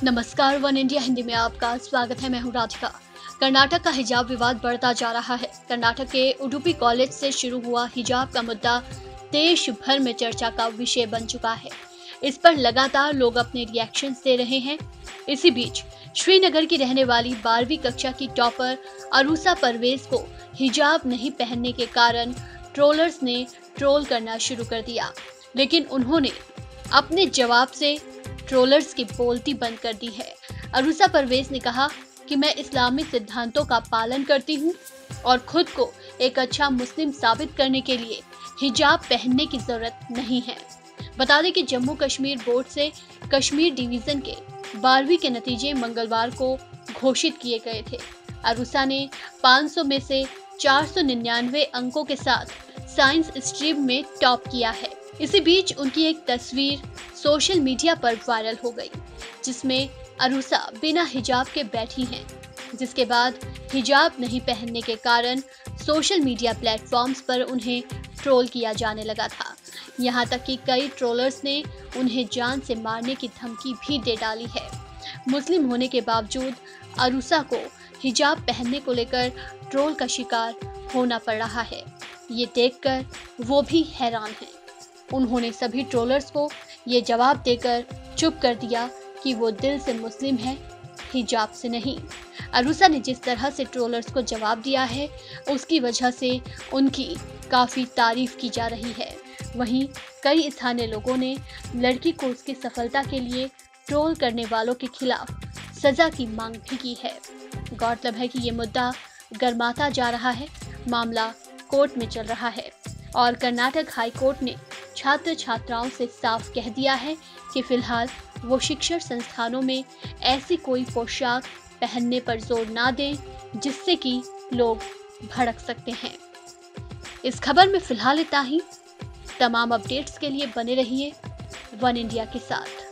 नमस्कार, one India Hindi में आपका स्वागत है। मैं हूं राधिका। कर्नाटक का हिजाब विवाद बढ़ता जा रहा है। कर्नाटक के उडुपी कॉलेज से शुरू हुआ हिजाब का मुद्दा देश भर में चर्चा का विषय बन चुका है। इस पर लगातार लोग अपने रिएक्शंस दे रहे हैं। इसी बीच श्रीनगर की रहने वाली 12वीं कक्षा की टॉपर अरूसा परवेज को हिजाब नहीं पहनने के कारण ट्रोलर्स ने ट्रोल करना शुरू कर दिया, लेकिन उन्होंने अपने जवाब से ट्रोलर्स की बोलती बंद कर दी है। अरूसा परवेज ने कहा कि मैं इस्लामिक सिद्धांतों का पालन करती हूँ और खुद को एक अच्छा मुस्लिम साबित करने के लिए हिजाब पहनने की जरूरत नहीं है। बता दें कि जम्मू कश्मीर बोर्ड से कश्मीर डिवीजन के 12वीं के नतीजे मंगलवार को घोषित किए गए थे। अरूसा ने 500 में से 499 अंकों के साथ साइंस स्ट्रीम में टॉप किया है। इसी बीच उनकी एक तस्वीर सोशल मीडिया पर वायरल हो गई, जिसमें अरूसा बिना हिजाब के बैठी हैं, जिसके बाद हिजाब नहीं पहनने के कारण सोशल मीडिया प्लेटफॉर्म्स पर उन्हें ट्रोल किया जाने लगा था। यहाँ तक कि कई ट्रोलर्स ने उन्हें जान से मारने की धमकी भी दे डाली है। मुस्लिम होने के बावजूद अरूसा को हिजाब पहनने को लेकर ट्रोल का शिकार होना पड़ रहा है। ये देखकर वो भी हैरान हैं। उन्होंने सभी ट्रोलर्स को ये जवाब देकर चुप कर दिया कि वो दिल से मुस्लिम है, हिजाब से नहीं। अरूसा ने जिस तरह से ट्रोलर्स को जवाब दिया है, उसकी वजह से उनकी काफ़ी तारीफ की जा रही है। वहीं कई स्थानीय लोगों ने लड़की को उसकी सफलता के लिए ट्रोल करने वालों के खिलाफ सजा की मांग भी की है। गौरतलब है कि ये मुद्दा गर्माता जा रहा है। मामला कोर्ट में चल रहा है और कर्नाटक हाई कोर्ट ने छात्र छात्राओं से साफ कह दिया है कि फिलहाल वो शिक्षण संस्थानों में ऐसी कोई पोशाक पहनने पर जोर ना दें जिससे कि लोग भड़क सकते हैं। इस खबर में फिलहाल इतना ही। तमाम अपडेट्स के लिए बने रहिए वन इंडिया के साथ।